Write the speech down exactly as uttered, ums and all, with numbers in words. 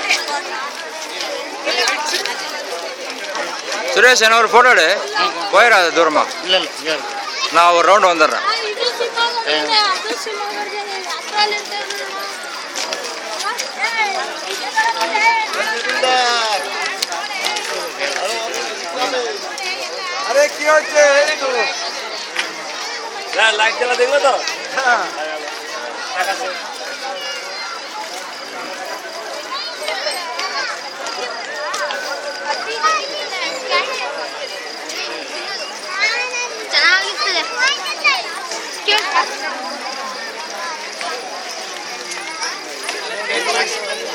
சுரேஷ் என்ன ஒரு ஃபோட்டோ எடு போயிடாத தூரமா நான் ஒரு ரவுண்டு வந்துடுறேன் अरे क्यों चे लाइट जला देखो तो